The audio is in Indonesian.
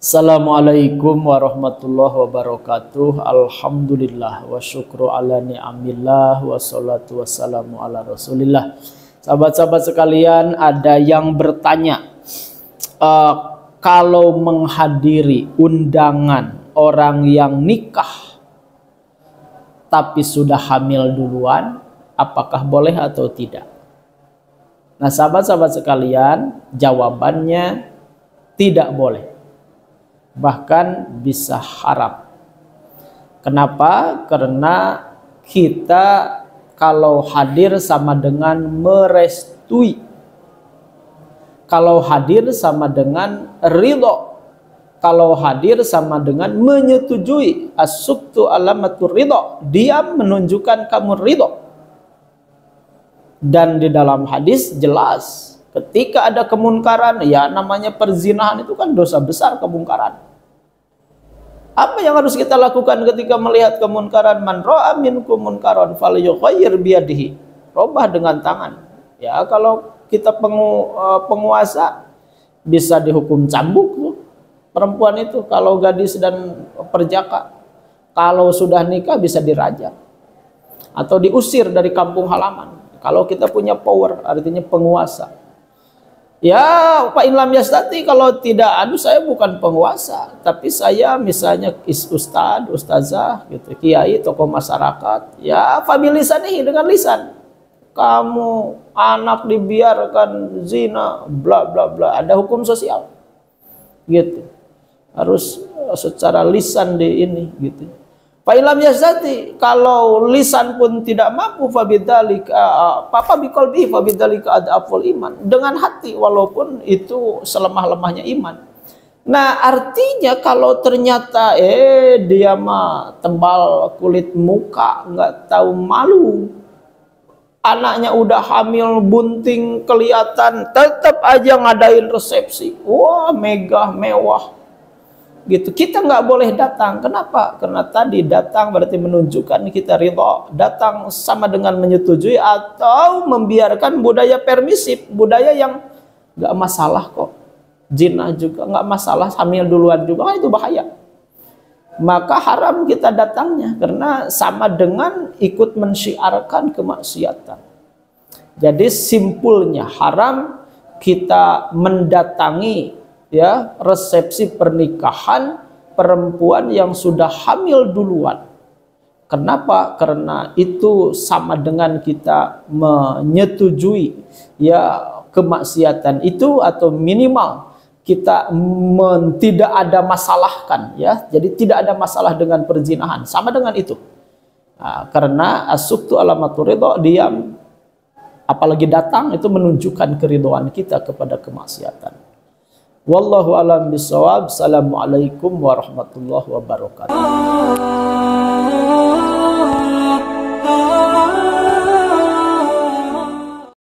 Assalamualaikum warahmatullahi wabarakatuh. Alhamdulillah wa syukru ala ni'amillah wa salatu wassalamu ala rasulillah. Sahabat-sahabat sekalian, ada yang bertanya, kalau menghadiri undangan orang yang nikah tapi sudah hamil duluan, apakah boleh atau tidak? Nah, sahabat-sahabat sekalian, jawabannya tidak boleh. Bahkan bisa haram. Kenapa? Karena kita kalau hadir sama dengan merestui. Kalau hadir sama dengan ridho. Kalau hadir sama dengan menyetujui. As-suktu alamatur ridho. Dia menunjukkan kamu ridho. Dan di dalam hadis jelas, ketika ada kemunkaran, ya namanya perzinahan itu kan dosa besar, kemungkaran. Apa yang harus kita lakukan ketika melihat kemunkaran? Man ra'a minkum munkaran falyughayyir biyadihi. Robah dengan tangan. Ya, kalau kita penguasa bisa dihukum cambuk tuh perempuan itu kalau gadis dan perjaka. Kalau sudah nikah bisa dirajam atau diusir dari kampung halaman. Kalau kita punya power, artinya penguasa. Ya, Pak Inlam Yastati, kalau tidak, aduh saya bukan penguasa, tapi saya misalnya ustadz, ustazah, gitu, kiai, tokoh masyarakat. Ya, fabilisanihi dengan lisan. Kamu anak dibiarkan zina, bla bla bla. Ada hukum sosial, gitu. Harus secara lisan di ini, gitu. Pak Ilham Yastati, kalau lisan pun tidak mampu, fabidzalika papa biqalbi fabidzalika adaful iman, dengan hati walaupun itu selemah-lemahnya iman. Nah, artinya kalau ternyata dia mah tebal kulit muka, nggak tahu malu, anaknya udah hamil, bunting kelihatan, tetap aja ngadain resepsi, wah megah mewah gitu, kita nggak boleh datang. Kenapa? Karena tadi datang berarti menunjukkan kita ridho. Datang sama dengan menyetujui atau membiarkan budaya permisif, budaya yang nggak masalah kok. Zina juga nggak masalah, hamil duluan juga, itu bahaya. Maka haram kita datangnya, karena sama dengan ikut mensyiarkan kemaksiatan. Jadi simpulnya haram kita mendatangi, ya, resepsi pernikahan perempuan yang sudah hamil duluan. Kenapa? Karena itu sama dengan kita menyetujui, ya, kemaksiatan itu, atau minimal kita tidak ada masalahkan, ya. Jadi tidak ada masalah dengan perzinahan, sama dengan itu. Nah, karena as-suktu alamatur ridho, diam apalagi datang itu menunjukkan keridhaan kita kepada kemaksiatan. Wallahu a'lam bishawab. Assalamualaikum warahmatullahi wabarakatuh.